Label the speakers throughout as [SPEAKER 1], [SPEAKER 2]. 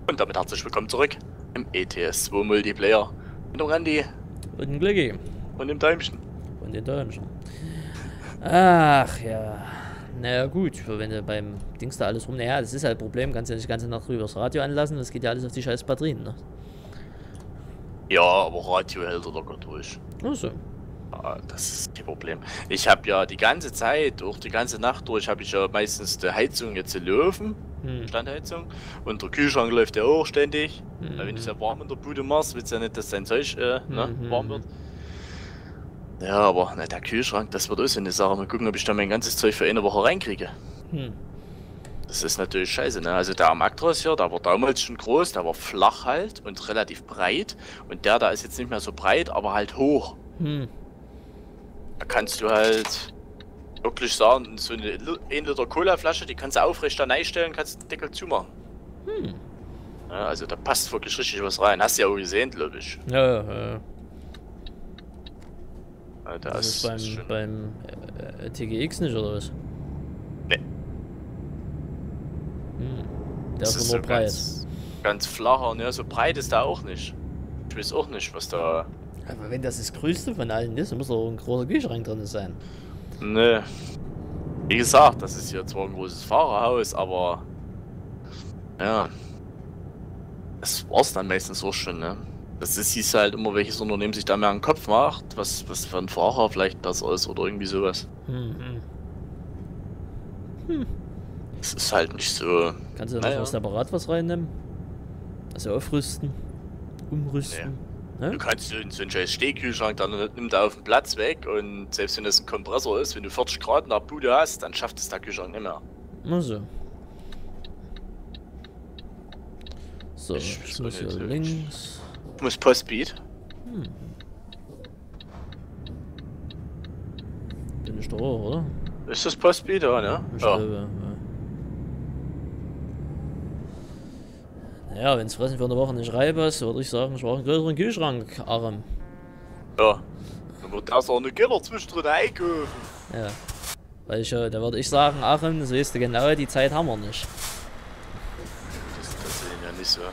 [SPEAKER 1] Und damit herzlich willkommen zurück im ETS2 Multiplayer. Mit dem Randy.
[SPEAKER 2] Und ein Glücki.
[SPEAKER 1] Und dem Däumchen.
[SPEAKER 2] Und den Däumchen. Ach ja. Naja gut, wenn du beim Dings da alles rum... Naja, das ist halt ein Problem. Kannst ja nicht die ganze Nacht drüber das Radio anlassen. Das geht ja alles auf die scheiß Batterien, ne?
[SPEAKER 1] Ja, aber Radio hält er locker durch.
[SPEAKER 2] Ach so.
[SPEAKER 1] Ja, das ist kein Problem. Ich habe ja die ganze Zeit, auch die ganze Nacht durch, habe ich ja meistens die Heizung jetzt laufen. Standheizung. Und der Kühlschrank läuft ja auch ständig. Weil wenn du es ja warm in der Bude machst, willst du ja nicht, dass dein Zeug warm wird. Ja, aber na, der Kühlschrank, das wird auch so eine Sache. Mal gucken, ob ich da mein ganzes Zeug für eine Woche reinkriege. Das ist natürlich scheiße, ne? Also der Amactros hier, der war damals schon groß, der war flach halt und relativ breit. Und der da ist jetzt nicht mehr so breit, aber halt hoch. Da kannst du halt wirklich sagen, so eine 1 Liter Colaflasche, die kannst du aufrecht da reinstellen, kannst den Deckel zumachen. Ja, also da passt wirklich richtig was rein. Hast du ja auch gesehen, glaube ich.
[SPEAKER 2] Ja.
[SPEAKER 1] Ja,
[SPEAKER 2] Das ist beim TGX nicht, oder was?
[SPEAKER 1] Nee.
[SPEAKER 2] Der ist nur
[SPEAKER 1] so
[SPEAKER 2] breit.
[SPEAKER 1] Ganz flacher, ne? So breit ist der auch nicht. Ich weiß auch nicht, was da...
[SPEAKER 2] Aber wenn das größte von allen ist, dann muss doch ein großer Kühlschrank drin sein.
[SPEAKER 1] Ne. Wie gesagt, das ist hier zwar ein großes Fahrerhaus, aber... Ja. Das war's dann meistens auch schon, ne? Das ist, hieß halt immer, welches Unternehmen sich da mehr einen Kopf macht, was für ein Fahrer vielleicht besser ist oder irgendwie sowas. Das ist halt nicht so...
[SPEAKER 2] Kannst du da noch separat was reinnehmen? Also aufrüsten? Umrüsten?
[SPEAKER 1] Nee. Du kannst so einen scheiß Stehkühlschrank, dann nimmt er auf den Platz weg und selbst wenn das ein Kompressor ist, wenn du 40 Grad in der Bude hast, dann schafft es der Kühlschrank nicht mehr.
[SPEAKER 2] Also. So, ich muss hier links.
[SPEAKER 1] Ich muss Postbeat.
[SPEAKER 2] Bin ich da auch, oder?
[SPEAKER 1] Ist das Postbeat, ja, ne?
[SPEAKER 2] Ich glaube, ja. Naja, wenn es Fressen für eine Woche nicht reib ist, würde ich sagen, ich brauche einen größeren Kühlschrank, Aram.
[SPEAKER 1] Ja. Dann wird erst auch eine Gitter zwischendrin einkaufen.
[SPEAKER 2] Ja. Weil da würde ich sagen, Aram, das weißt du genau, die Zeit haben wir nicht.
[SPEAKER 1] Das ist ja nicht so.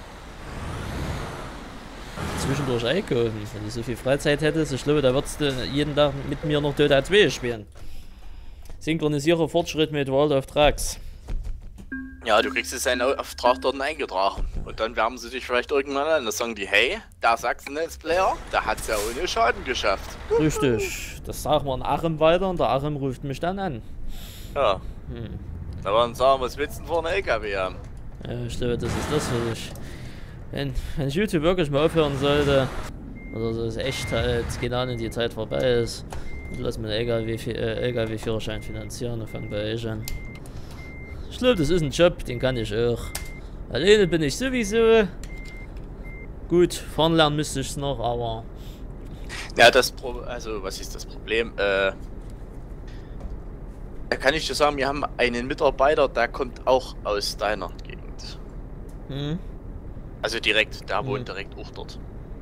[SPEAKER 2] Zwischendurch einkaufen. Wenn ich so viel Freizeit hätte, ich glaube, da würdest du jeden Tag mit mir noch Dota 2 spielen. Synchronisiere Fortschritt mit World of Trucks.
[SPEAKER 1] Ja, du kriegst jetzt einen Auftrag dort eingetragen. Und dann wärmen sie dich vielleicht irgendwann an. Dann sagen die, hey, der Sachsen-Netzplayer, der hat's ja ohne Schaden geschafft.
[SPEAKER 2] Richtig. Das sagen wir an Aram weiter und der Aram ruft mich dann an.
[SPEAKER 1] Ja. Da werden sagen, was willst du denn vor einem LKW haben?
[SPEAKER 2] Ja, ich glaube, das ist das für dich. Wenn YouTube wirklich mal aufhören sollte, oder so ist echt halt, keine Ahnung, die Zeit vorbei ist, und lass mir einen LKW-Führerschein finanzieren und fang bei euch an. Ich glaube, das ist ein Job, den kann ich auch. Alleine bin ich sowieso. Gut, fahren lernen müsste ich es noch, aber...
[SPEAKER 1] Ja, also, was ist das Problem? Da kann ich dir sagen, wir haben einen Mitarbeiter, der kommt auch aus deiner Gegend. Also direkt, der wohnt direkt auch dort.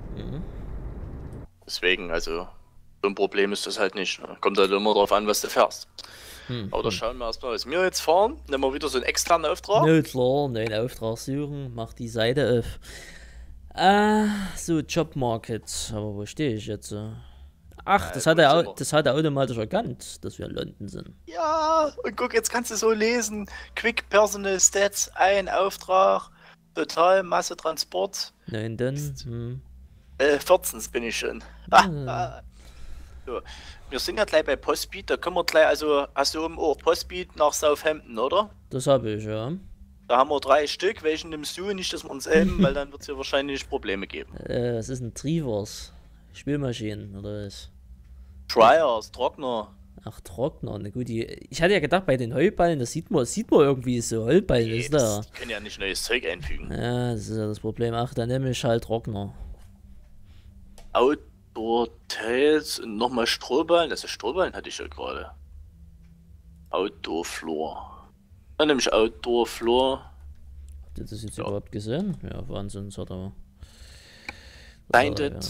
[SPEAKER 1] Deswegen, also, so ein Problem ist das halt nicht. Ne? Kommt halt immer drauf an, was du fährst. Aber da schauen wir erstmal, was wir jetzt fahren. Nehmen wir wieder so einen externen Auftrag.
[SPEAKER 2] Ja klar, neuen Auftrag suchen, mach die Seite auf. So, Jobmarket. Aber wo stehe ich jetzt? Ach, das hat er automatisch erkannt, dass wir in London sind.
[SPEAKER 1] Ja, und guck, jetzt kannst du so lesen. Quick Personal Stats, ein Auftrag, Total Masse Transport.
[SPEAKER 2] Nein, dann.
[SPEAKER 1] 14 bin ich schon. So. Wir sind ja gleich bei Postbeat, da können wir gleich, also hast du oben auch Postbeat nach Southampton, oder?
[SPEAKER 2] Das habe ich, ja.
[SPEAKER 1] Da haben wir 3 Stück, welchen nimmst du? Nicht, dass wir uns aimen, weil dann wird es hier wahrscheinlich Probleme geben.
[SPEAKER 2] Was ist ein Trivers? Spülmaschinen, oder was?
[SPEAKER 1] Dryers, Trockner.
[SPEAKER 2] Ach, Trockner, ne gut, ich hatte ja gedacht, bei den Heuballen, das sieht man irgendwie so, Heuballen
[SPEAKER 1] Nee,
[SPEAKER 2] ist da.
[SPEAKER 1] Die können ja nicht neues Zeug einfügen.
[SPEAKER 2] Ja, das ist ja das Problem. Ach, dann nehme ich halt Trockner.
[SPEAKER 1] Outdoor-Tails und nochmal Strohballen. Das ist Strohballen hatte ich ja gerade. Outdoor-Floor. Dann nehme ich Outdoor-Floor.
[SPEAKER 2] Habt ihr das jetzt überhaupt gesehen? Ja, Wahnsinn, das hat er.
[SPEAKER 1] Blinded.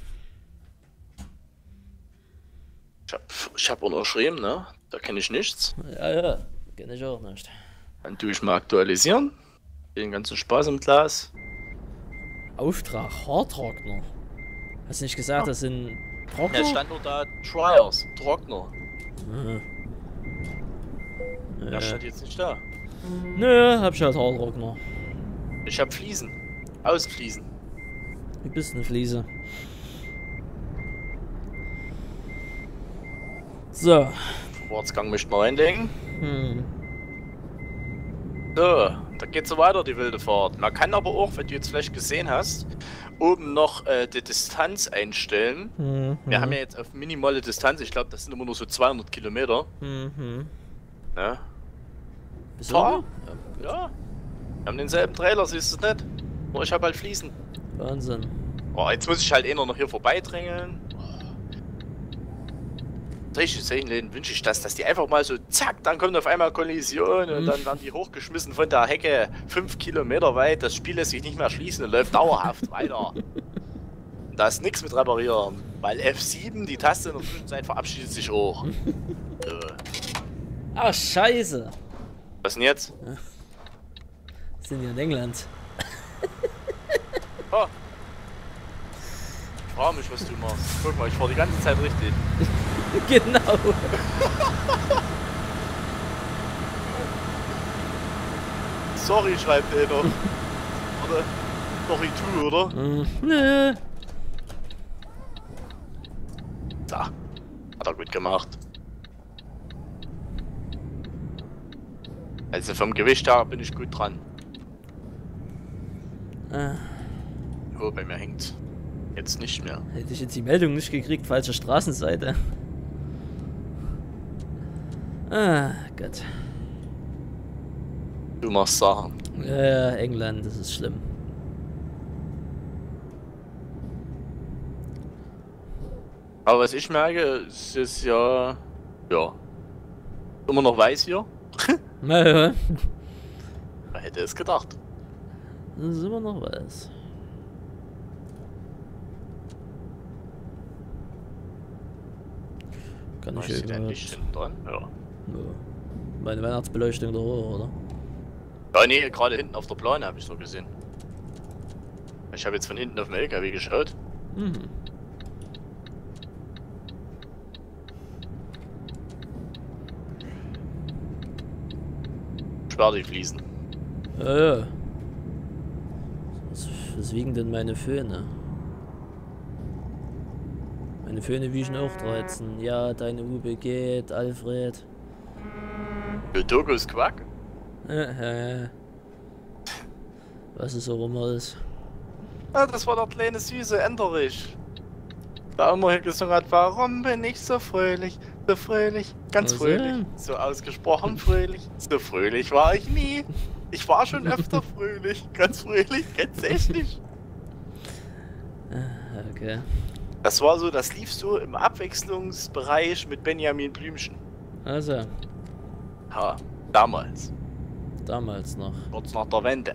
[SPEAKER 1] Ich hab unterschrieben, ne? Da kenne ich nichts.
[SPEAKER 2] Ja, kenne ich auch nicht.
[SPEAKER 1] Dann tue ich mal aktualisieren. Den ganzen Spaß im Glas.
[SPEAKER 2] Auftrag Haartrockner. Hast du nicht gesagt, das sind Trockner?
[SPEAKER 1] Ja, stand nur da Trials, Trockner. Der stand jetzt nicht da.
[SPEAKER 2] Nö, hab ich halt Haartrockner.
[SPEAKER 1] Ich hab Fliesen. Außenfliesen.
[SPEAKER 2] Wie bist du eine Fliese? So.
[SPEAKER 1] Schwarzgang möchte man reinlegen. So, da geht's so weiter, die wilde Fahrt. Man kann aber auch, wenn du jetzt vielleicht gesehen hast, oben noch die Distanz einstellen. Wir haben ja jetzt auf minimale Distanz, ich glaube, das sind immer nur so 200 Kilometer. Ja.
[SPEAKER 2] Bist
[SPEAKER 1] Ja. Wir haben denselben Trailer, siehst du es nicht? Nur ich habe halt Fliesen.
[SPEAKER 2] Wahnsinn.
[SPEAKER 1] Oh, jetzt muss ich halt noch hier vorbeidrängeln. Solche Läden wünsche ich das, dass die einfach mal so zack, dann kommt auf einmal Kollision und dann werden die hochgeschmissen von der Hecke 5 Kilometer weit. Das Spiel lässt sich nicht mehr schließen und läuft dauerhaft weiter. Und da ist nichts mit reparieren, weil F7, die Taste in der Zwischenzeit verabschiedet sich auch.
[SPEAKER 2] Ach, scheiße.
[SPEAKER 1] Was denn jetzt?
[SPEAKER 2] Sind wir in England?
[SPEAKER 1] Oh. Ich frage mich, was du machst. Guck mal, ich fahr die ganze Zeit richtig.
[SPEAKER 2] Genau.
[SPEAKER 1] Sorry, schreibt der noch. Oder? Sorry, tu, oder?
[SPEAKER 2] Nö.
[SPEAKER 1] Da. Hat er gut gemacht. Also vom Gewicht her bin ich gut dran. Oh, bei mir hängt jetzt nicht mehr.
[SPEAKER 2] Hätte ich jetzt die Meldung nicht gekriegt, falsche Straßenseite. Ah, Gott.
[SPEAKER 1] Du machst Sachen.
[SPEAKER 2] Ja, England, das ist schlimm.
[SPEAKER 1] Aber was ich merke, es ist ja immer noch weiß hier.
[SPEAKER 2] Naja.
[SPEAKER 1] Wer hätte es gedacht?
[SPEAKER 2] Das ist immer noch weiß. Kann ich
[SPEAKER 1] Ist ein Licht hinten dran? Ja.
[SPEAKER 2] Meine Weihnachtsbeleuchtung da hoch, oder?
[SPEAKER 1] Ja, nee, gerade hinten auf der Plane habe ich so gesehen. Ich habe jetzt von hinten auf den LKW geschaut. Sperr die Fliesen.
[SPEAKER 2] Ja. Was wiegen denn meine Föhne? Meine Föhne wiegen auch 13. Ja, deine UB geht, Alfred.
[SPEAKER 1] Dokus Quack?
[SPEAKER 2] Was es auch immer ist.
[SPEAKER 1] Ah, das war der kleine süße Enderich. Da immer hier gesungen hat, warum bin ich so fröhlich, ganz
[SPEAKER 2] Also.
[SPEAKER 1] fröhlich, so ausgesprochen fröhlich. So fröhlich war ich nie. Ich war schon öfter fröhlich, ganz tatsächlich.
[SPEAKER 2] Okay.
[SPEAKER 1] Das war so, das lief so im Abwechslungsbereich mit Benjamin Blümchen.
[SPEAKER 2] Also,
[SPEAKER 1] Ha, damals.
[SPEAKER 2] damals noch.
[SPEAKER 1] Kurz nach der Wende.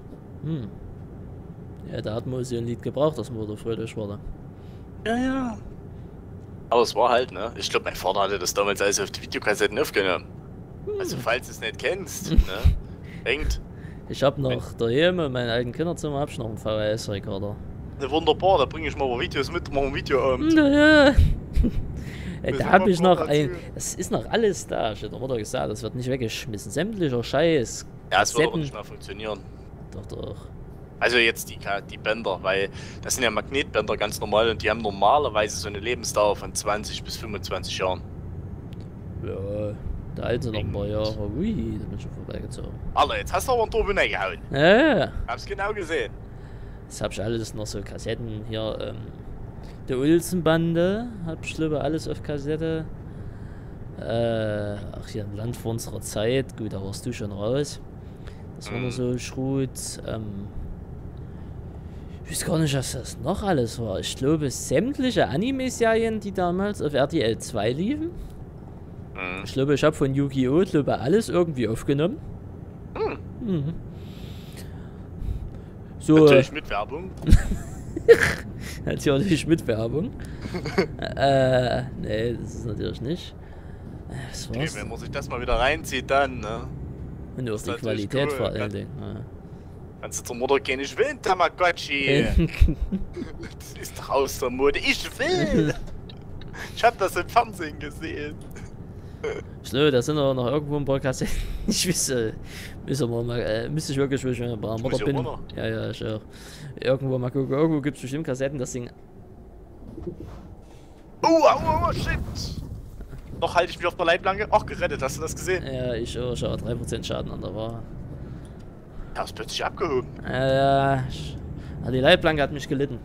[SPEAKER 2] Ja, da hat man so ein Lied gebraucht, dass man da fröhlich wurde.
[SPEAKER 1] Ja. Aber es war halt, ne? Ich glaube, mein Vater hatte das damals alles auf die Videokassetten aufgenommen. Also, falls du es nicht kennst, ne? Denkt.
[SPEAKER 2] Ich hab noch daheim in meinem alten Kinderzimmer hab ich noch einen VHS-Rekorder.
[SPEAKER 1] Ne, wunderbar, da bringe ich mal Videos mit, machen ein Videoabend.
[SPEAKER 2] Naja.
[SPEAKER 1] Wir
[SPEAKER 2] Da
[SPEAKER 1] sind
[SPEAKER 2] hab ich noch
[SPEAKER 1] Kooperation.
[SPEAKER 2] das ist noch alles da. Ich hab doch gesagt, das wird nicht weggeschmissen. Sämtlicher Scheiß.
[SPEAKER 1] Ja, es wird aber
[SPEAKER 2] Kassetten.
[SPEAKER 1] nicht mehr funktionieren.
[SPEAKER 2] Doch.
[SPEAKER 1] Also jetzt die Bänder, weil das sind ja Magnetbänder ganz normal und die haben normalerweise so eine Lebensdauer von 20 bis 25 Jahren.
[SPEAKER 2] Ja, da alten sie noch ein paar Jahre. Ui, da bin ich schon vorbeigezogen.
[SPEAKER 1] Alter, jetzt hast du aber einen Turbo gehauen.
[SPEAKER 2] Ja.
[SPEAKER 1] Hab's genau gesehen.
[SPEAKER 2] Das hab ich alles noch so Kassetten hier. Der Ulzenbande hab ich glaube alles auf Kassette. Ach, hier im Land vor unserer Zeit. Gut, da warst du schon raus. Das war nur so Schrot. Ich weiß gar nicht, was das noch alles war. Ich glaube, sämtliche Anime-Serien, die damals auf RTL 2 liefen. Ich glaube, ich habe von Yu-Gi-Oh! Alles irgendwie aufgenommen. So,
[SPEAKER 1] Natürlich mit Werbung.
[SPEAKER 2] natürlich mit Werbung. Nee, das ist natürlich nicht. Was
[SPEAKER 1] Okay,
[SPEAKER 2] war's?
[SPEAKER 1] wenn man sich das mal wieder reinzieht, dann, ne?
[SPEAKER 2] Und auf
[SPEAKER 1] ist
[SPEAKER 2] die
[SPEAKER 1] natürlich
[SPEAKER 2] Qualität
[SPEAKER 1] cool.
[SPEAKER 2] vor allen Dingen.
[SPEAKER 1] Kannst du zur Mutter gehen, ich will ein Tamagotchi. Das ist doch aus der Mode, ich will. Ich hab das im Fernsehen gesehen.
[SPEAKER 2] Schnell, da sind noch irgendwo ein paar Kassetten. Ich wüsste, müsste ich wirklich, wenn ich bei der Mutter bin. Ja, ich auch. Irgendwo mal gucken, irgendwo gibt es bestimmt Kassetten, das Ding.
[SPEAKER 1] Oh, shit! Noch halte ich mich auf der Leitplanke. Ach, gerettet, hast du das gesehen?
[SPEAKER 2] Ja, ich auch, schau, 3% Schaden an der Ware.
[SPEAKER 1] Ja, ist plötzlich abgehoben.
[SPEAKER 2] Ja, die Leitplanke hat mich gelitten.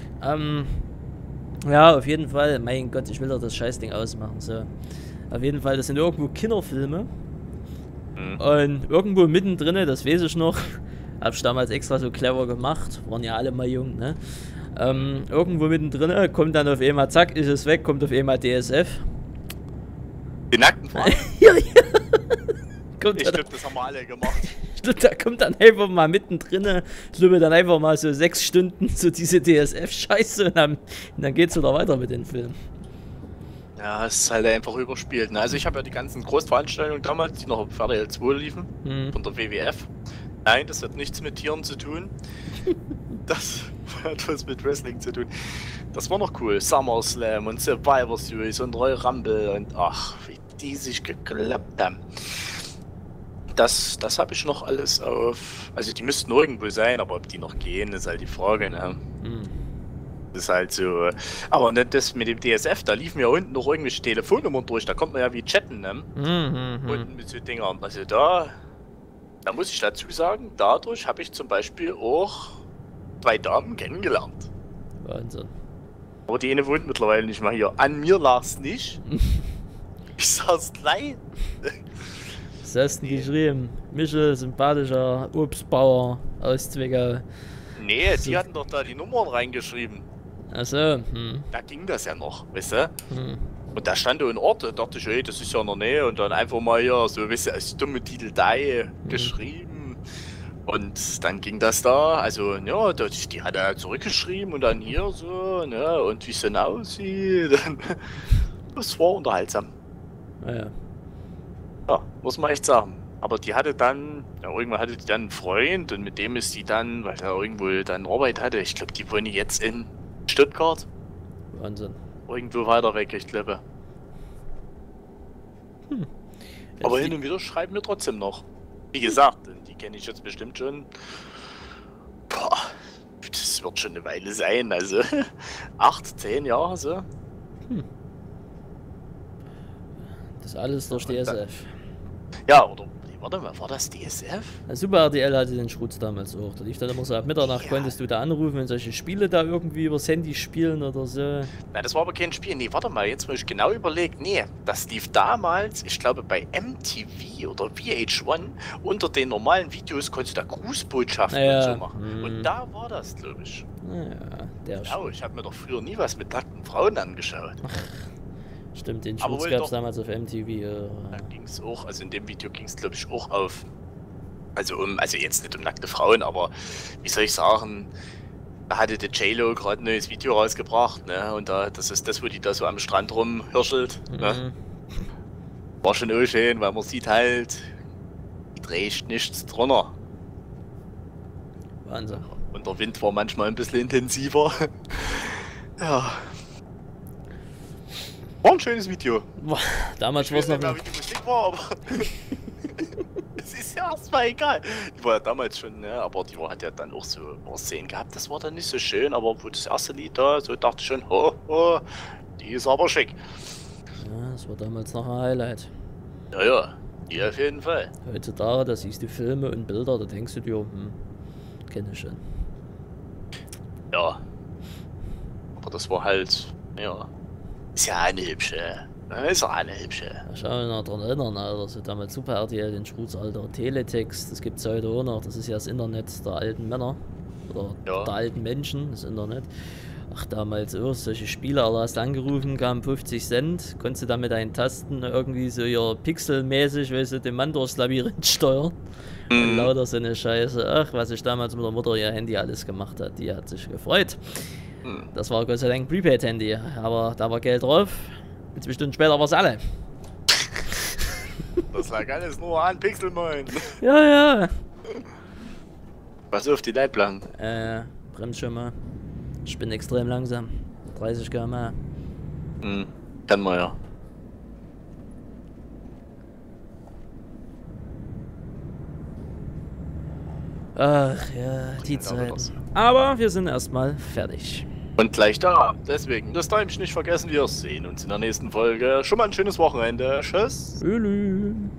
[SPEAKER 2] Ja, auf jeden Fall, mein Gott, ich will doch das Scheißding ausmachen, so. Auf jeden Fall, das sind irgendwo Kinderfilme. Und irgendwo mittendrin, das weiß ich noch, hab ich damals extra so clever gemacht, waren ja alle mal jung, ne? Irgendwo mittendrin kommt dann auf einmal, zack, ist es weg, kommt auf einmal DSF.
[SPEAKER 1] Die nackten Frauen?
[SPEAKER 2] Ja.
[SPEAKER 1] Ich glaube, das haben wir alle gemacht.
[SPEAKER 2] Da kommt dann einfach mal mittendrin, so dann einfach mal so 6 Stunden so diese DSF-Scheiße und dann geht's wieder weiter mit den Filmen.
[SPEAKER 1] Ja, es ist halt einfach überspielt. Ne? Also ich habe ja die ganzen Großveranstaltungen damals, die noch auf RTL 2 liefen, von der WWF. Nein, das hat nichts mit Tieren zu tun. Das hat was mit Wrestling zu tun. Das war noch cool. SummerSlam und Survivor Series und Royal Rumble und ach, wie die sich geklappt haben. Das habe ich noch alles auf. Also die müssten irgendwo sein, aber ob die noch gehen, ist halt die Frage, ne? Das ist halt so. Aber nicht das mit dem DSF, da liefen ja unten noch irgendwelche Telefonnummern durch, da kommt man ja wie chatten, ne? Unten mit so Dingern. Also da muss ich dazu sagen, dadurch habe ich zum Beispiel auch 2 Damen kennengelernt.
[SPEAKER 2] Wahnsinn.
[SPEAKER 1] Aber die eine wohnt mittlerweile nicht mal hier. An mir lag's nicht. Ich sag's gleich.
[SPEAKER 2] Was hast du denn geschrieben? Michel, sympathischer Obstbauer aus Zwickau.
[SPEAKER 1] Nee, die hatten doch da die Nummern reingeschrieben.
[SPEAKER 2] Achso,
[SPEAKER 1] Da ging das ja noch, weißt du? Und da stand ein Ort, da dachte ich, ey, das ist ja in der Nähe. Und dann einfach mal hier, so, weißt du, als dumme Titeldei geschrieben. Und dann ging das da, also, ja, die hat er zurückgeschrieben und dann hier so, ne, und wie es denn aussieht. Das war unterhaltsam.
[SPEAKER 2] Ja.
[SPEAKER 1] Ja, muss man echt sagen. Aber die hatte dann, ja, irgendwann hatte die dann einen Freund und mit dem ist die dann, weil er irgendwo dann Arbeit hatte, ich glaube, die wohnen jetzt in Stuttgart.
[SPEAKER 2] Wahnsinn.
[SPEAKER 1] Irgendwo weiter weg, ich glaube. Aber hin und wieder schreiben wir trotzdem noch. Wie gesagt, die kenne ich jetzt bestimmt schon. Boah, das wird schon eine Weile sein, also 8, 10 Jahre so.
[SPEAKER 2] Das alles durch DSF.
[SPEAKER 1] Ja, oder warte mal, war das DSF?
[SPEAKER 2] Ja, Super RTL hatte den Schrutz damals auch. Da lief dann immer so ab Mitternacht, konntest du da anrufen, wenn solche Spiele da irgendwie übers Handy spielen oder so.
[SPEAKER 1] Nein, das war aber kein Spiel. Nee, warte mal, jetzt muss ich genau überlegen. Nee, das lief damals, ich glaube bei MTV oder VH1. Unter den normalen Videos konntest du da Grußbotschaften und so machen. Und da war das, glaube ich.
[SPEAKER 2] Ja,
[SPEAKER 1] genau, ich habe mir doch früher nie was mit nackten Frauen angeschaut.
[SPEAKER 2] Stimmt, den Schutz gab es damals auf MTV.
[SPEAKER 1] Da ging es auch, also in dem Video ging es glaube ich auch auf, also jetzt nicht um nackte Frauen, aber wie soll ich sagen, da hatte der J-Lo gerade ein neues Video rausgebracht, ne, und das ist das, wo die da so am Strand rumhirschelt, ne. War schon auch schön, weil man sieht halt, die trägt nichts drunter.
[SPEAKER 2] Wahnsinn.
[SPEAKER 1] Und der Wind war manchmal ein bisschen intensiver. Ja. War ein schönes Video.
[SPEAKER 2] Damals war es noch.
[SPEAKER 1] Wie die Musik war, aber es ist ja erstmal egal. Die war ja damals schon, ne, aber die hat ja dann auch so Szenen gehabt. Das war dann nicht so schön, aber wo das erste Lied da, so dachte ich schon, die ist aber schick.
[SPEAKER 2] Ja, das war damals noch ein Highlight.
[SPEAKER 1] Ja, die auf jeden Fall.
[SPEAKER 2] Heutzutage, da siehst du Filme und Bilder, da denkst du dir, kenne ich schon.
[SPEAKER 1] Ja. Aber das war halt, ja. Ist ja eine hübsche. Ist ja eine hübsche.
[SPEAKER 2] Ich kann mich noch daran erinnern, Alter. So damals Super RTL, den Schrutz, Alter. Teletext, das gibt's heute auch noch. Das ist ja das Internet der alten Männer. Oder der alten Menschen, das Internet. Ach, damals auch solche Spiele, Alter, hast angerufen, kamen 50 Cent. Konntest du dann mit deinen Tasten irgendwie so hier pixelmäßig, weißt du, den Mann durchs Labyrinth steuern. Und lauter so eine Scheiße. Ach, was ich damals mit der Mutter ihr Handy alles gemacht hat, die hat sich gefreut. Das war Gott sei Dank ein Prepaid-Handy, aber da war Geld drauf. 2 Stunden später war es alle.
[SPEAKER 1] Das lag alles nur an Pixelmoin.
[SPEAKER 2] Ja.
[SPEAKER 1] Pass auf die Leitplanken.
[SPEAKER 2] Bremst schon mal. Ich bin extrem langsam. 30 km/h.
[SPEAKER 1] Kann man ja.
[SPEAKER 2] Ach ja, die Zeiten. Aber wir sind erstmal fertig.
[SPEAKER 1] Und gleich da. Deswegen das Däumchen nicht vergessen. Wir sehen uns in der nächsten Folge. Schon mal ein schönes Wochenende. Tschüss.
[SPEAKER 2] Tschüss.